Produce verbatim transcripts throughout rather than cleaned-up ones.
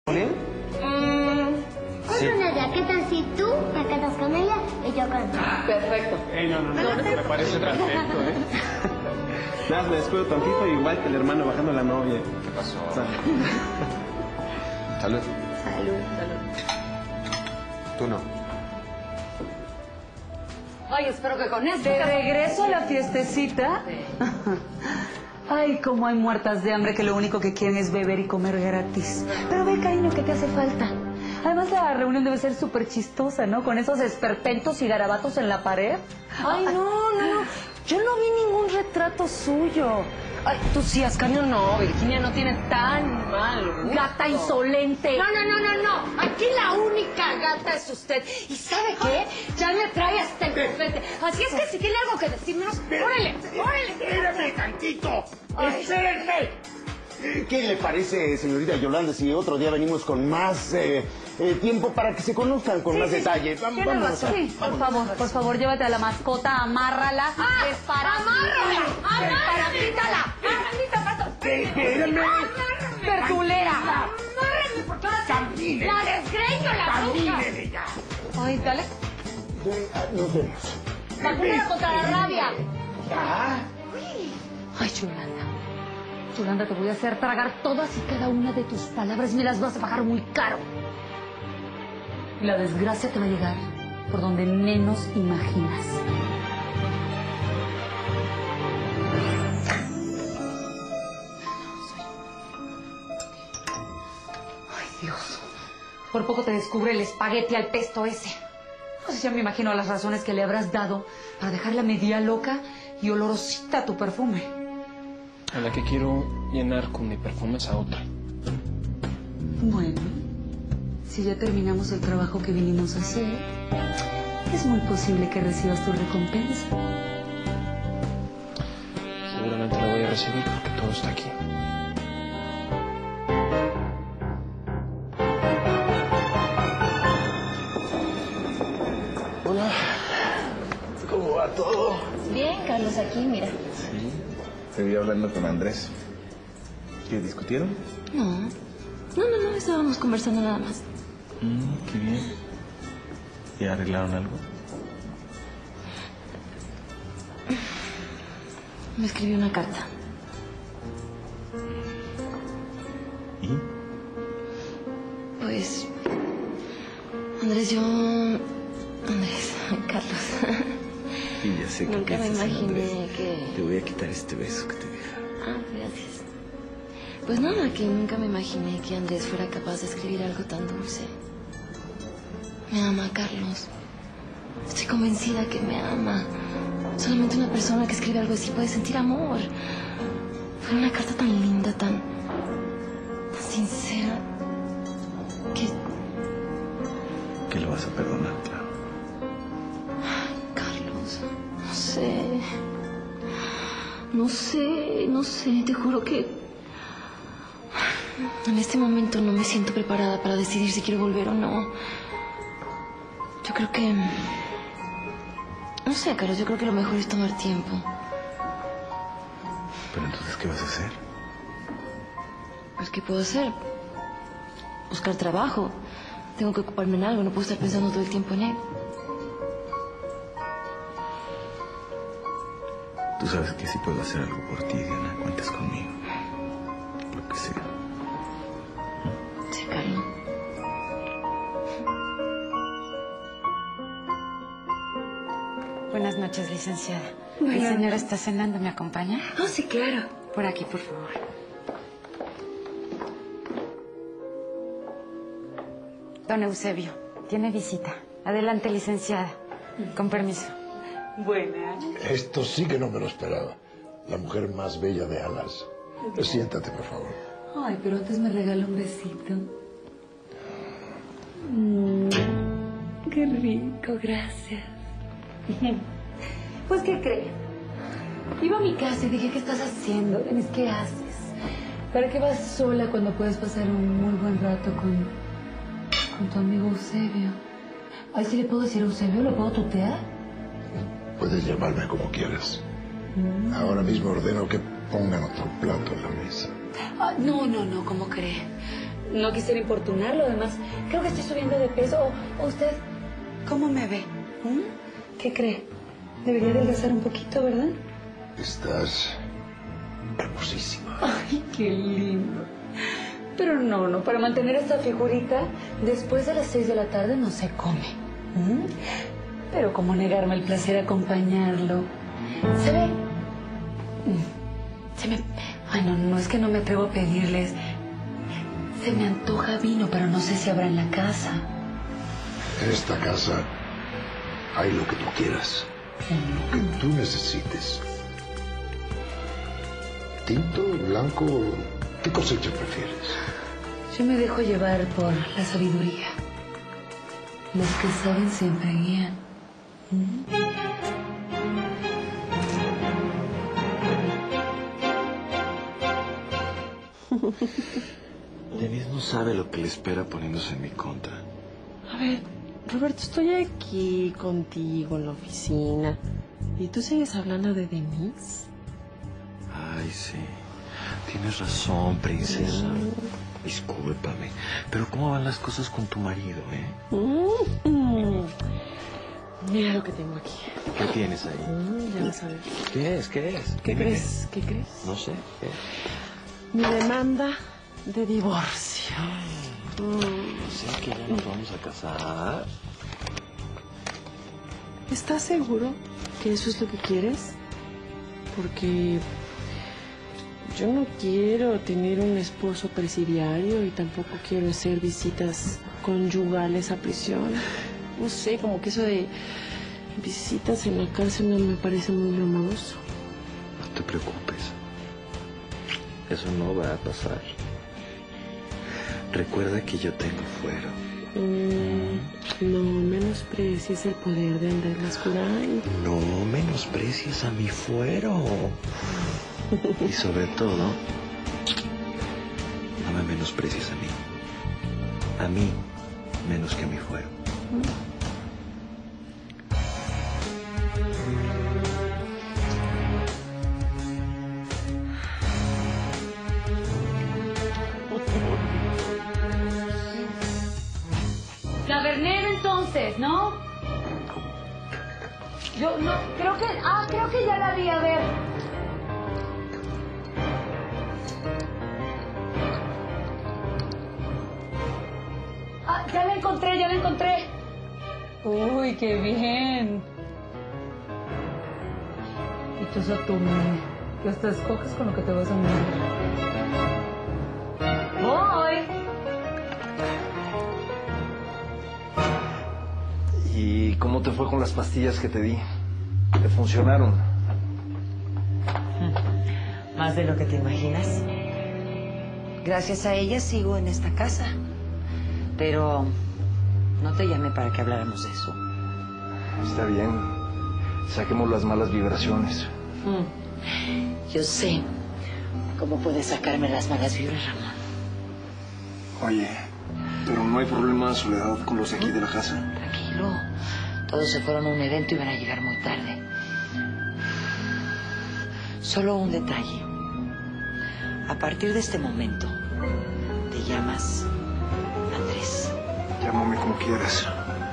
¿Bien? Mm, Sí. una, ¿qué tal si tú te quedas con ella y yo con ella? Perfecto. Ey, no, no, no, No, no, no, me parece perfecto, ¿eh? Nada, me descuido tantito, igual que el hermano bajando a la novia. ¿Qué pasó? O sea, Salud. Salud, salud. Tú no. Ay, espero que con esto... ¿De regreso a la fiestecita? Sí. Ay, cómo hay muertas de hambre que lo único que quieren es beber y comer gratis. Pero ve, cariño, ¿qué te hace falta? Además, la reunión debe ser súper chistosa, ¿no? Con esos esperpentos y garabatos en la pared. Ay, no, no, no. Yo no vi ningún retrato suyo. Ay, tú sí, Ascanio, no. Virginia no tiene tan mal gusto. Gata insolente. No, no, no, no, no. Aquí la única gata es usted. ¿Y sabe qué? Ya me trae hasta el copete. Así es que si tiene algo que decirnos, órale, órale. ¡Espérenme tantito! ¡Espérenme! ¿Qué le parece, señorita Yolanda, si otro día venimos con más eh, eh, tiempo para que se conozcan con Sí, más sí, detalles? sí. Vam- Tiene Vámonos. razón. Sí, por favor, por favor, llévate a la mascota, amárrala. ¡Ah! Desparásítala. ¡Amárrala! ¡Desparasítala! ¡Espérenme! Verdulera. ¡Amárrala! Porque ahora ¡Caminen! la desgreño, la bruja. ¡Caminen ya! Ay, dale. Ve, ah, Nos vemos. Vacuna contra la rabia. ¿Ya? Ay, Yolanda. Yolanda, te voy a hacer tragar todas y cada una de tus palabras y me las vas a pagar muy caro. Y la desgracia te va a llegar por donde menos imaginas. Ay, Dios. Por poco te descubre el espagueti al pesto ese. No sé, ya me imagino las razones que le habrás dado para dejarla media loca y olorosita tu perfume. a la que quiero llenar con mi perfume es a otra. Bueno, si ya terminamos el trabajo que vinimos a hacer, es muy posible que recibas tu recompensa. Seguramente la voy a recibir porque todo está aquí. Hola. ¿Cómo va todo? Bien, Carlos, aquí, mira. Sí. Te vi hablando con Andrés. ¿Qué, discutieron? No, no, no, no, estábamos conversando nada más. Mm, qué bien. ¿Y arreglaron algo? Me escribió una carta. ¿Y? Pues, Andrés, yo... Andrés, Carlos. Y ya sé que Nunca me piensas en imaginé Andrés. que... Te voy a quitar este beso que te deja. Ah, gracias. Pues nada, que nunca me imaginé que Andrés fuera capaz de escribir algo tan dulce. Me ama, Carlos. Estoy convencida que me ama. Solamente una persona que escribe algo así puede sentir amor. Fue una carta tan linda, tan... tan sincera, que... Que lo vas a perdonar, claro. Carlos, no sé... No sé, no sé, te juro que... En este momento no me siento preparada para decidir si quiero volver o no. Yo creo que... No sé, Carlos, yo creo que lo mejor es tomar tiempo. Pero entonces, ¿qué vas a hacer? Pues, ¿qué puedo hacer? Buscar trabajo. Tengo que ocuparme en algo, no puedo estar pensando todo el tiempo en él. Tú sabes que sí puedo hacer algo por ti, Diana. Cuentas conmigo. Lo que sea. Sí, Carlos. Buenas noches, licenciada. Buenas El señor está cenando, ¿me acompaña? Oh, sí, claro. Por aquí, por favor. Don Eusebio, tiene visita. Adelante, licenciada. Con permiso. Buenas. Esto sí que no me lo esperaba. La mujer más bella de Alas. Siéntate, por favor. Ay, pero antes me regala un besito. Mm, qué rico, gracias. Pues, ¿qué cree? Iba a mi casa y dije, ¿qué estás haciendo? Denis, ¿qué haces? ¿Para qué vas sola cuando puedes pasar un muy buen rato con, con tu amigo Eusebio? Ay, ¿sí le puedo decir Eusebio? ¿Lo puedo tutear? Puedes llamarme como quieras. Ahora mismo ordeno que pongan otro plato en la mesa. Ah, no, no, no, ¿cómo cree? no quisiera importunarlo. Además, creo que estoy subiendo de peso. ¿O, o usted cómo me ve? ¿Mm? ¿Qué cree? Debería adelgazar un poquito, ¿verdad? Estás hermosísima. Ay, qué lindo. Pero no, no, para mantener esta figurita, después de las seis de la tarde no se come. ¿Mm? Pero cómo negarme el placer de acompañarlo. ¿Sabe? Se me... Ay, no, no, es que no me atrevo a pedirles. Se me antoja vino, pero no sé si habrá en la casa. En esta casa hay lo que tú quieras, lo que tú necesites. ¿Tinto, blanco? ¿Qué cosecha prefieres? Yo me dejo llevar por la sabiduría. Los que saben siempre guían. ¿Mm? Denise no sabe lo que le espera poniéndose en mi contra. A ver, Roberto, estoy aquí contigo en la oficina. ¿Y tú sigues hablando de Denise? Ay, sí. Tienes razón, princesa. Discúlpame. Pero ¿cómo van las cosas con tu marido, eh? Mm-hmm. Mira lo que tengo aquí. ¿Qué tienes ahí? Mm, ya vas a ver. ¿Qué es? ¿Qué es? ¿Qué crees? ¿Qué crees? No sé. ¿Qué? Mi demanda de divorcio. Mm. O sea que ya nos vamos a casar. ¿Estás seguro que eso es lo que quieres? Porque yo no quiero tener un esposo presidiario y tampoco quiero hacer visitas conyugales a prisión. No sé, como que eso de visitas en la cárcel no me parece muy hermoso. No te preocupes. Eso no va a pasar. Recuerda que yo tengo fuero. Mm, no menosprecies el poder de Andrés Lascurain. No menosprecies a mi fuero. Y sobre todo, no me menosprecies a mí. A mí, menos que a mi fuero. Tabernero, entonces, ¿no? Yo no, creo que... Ah, creo que ya la vi, a ver. Ah, ya la encontré, ya la encontré. Uy, qué bien. Y tú sos tú, que hasta escoges con lo que te vas a morir. Voy. ¿Y cómo te fue con las pastillas que te di? ¿Te funcionaron? Más de lo que te imaginas. Gracias a ella sigo en esta casa. Pero no te llamé para que habláramos de eso. Está bien. Saquemos las malas vibraciones. Mm. Yo sé cómo puedes sacarme las malas vibras, Ramón. Oye, pero no hay problema, Soledad, con los de aquí de la casa. Tranquilo. Todos se fueron a un evento y van a llegar muy tarde. Solo un detalle. A partir de este momento, te llamas Andrés. Llámame como quieras.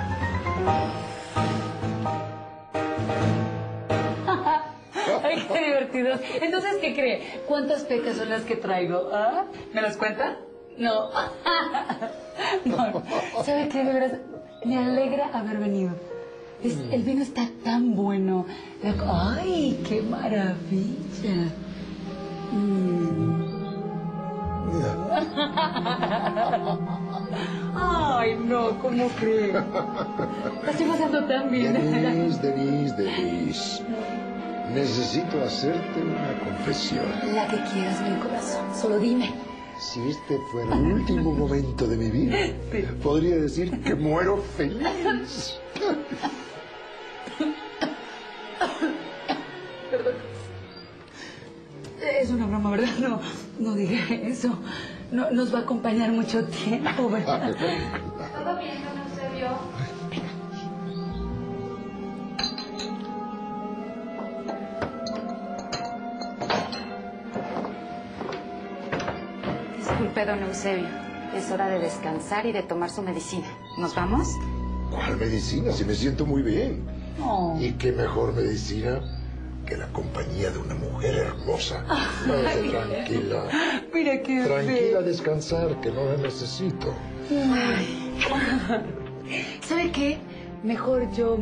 Ay, qué divertidos. Entonces, ¿qué cree? ¿Cuántas pecas son las que traigo? ¿Ah? ¿Me las cuenta? No. No. ¿Sabe qué? De veras, me alegra haber venido. Es, el vino está tan bueno. La- ¡Ay, qué maravilla! Mm. Ay, no, ¿cómo cree? La estoy pasando tan bien. Denise, Denise, Denise. Necesito hacerte una confesión. La que quieras, mi corazón. Solo dime. Si este fuera el último momento de mi vida, Sí. podría decir que muero feliz. Perdón. Es una broma, ¿verdad? No, no diga eso. No, nos va a acompañar mucho tiempo, ¿verdad? ¿Todo bien, don Eusebio? Disculpe, don Eusebio. Es hora de descansar y de tomar su medicina. ¿Nos vamos? ¿Cuál medicina? Si me siento muy bien. Oh. ¿Y qué mejor medicina que la compañía de una mujer hermosa? Váyase tranquila. Mira qué Tranquila a descansar, que no la necesito. Ay. ¿Sabe qué? Mejor yo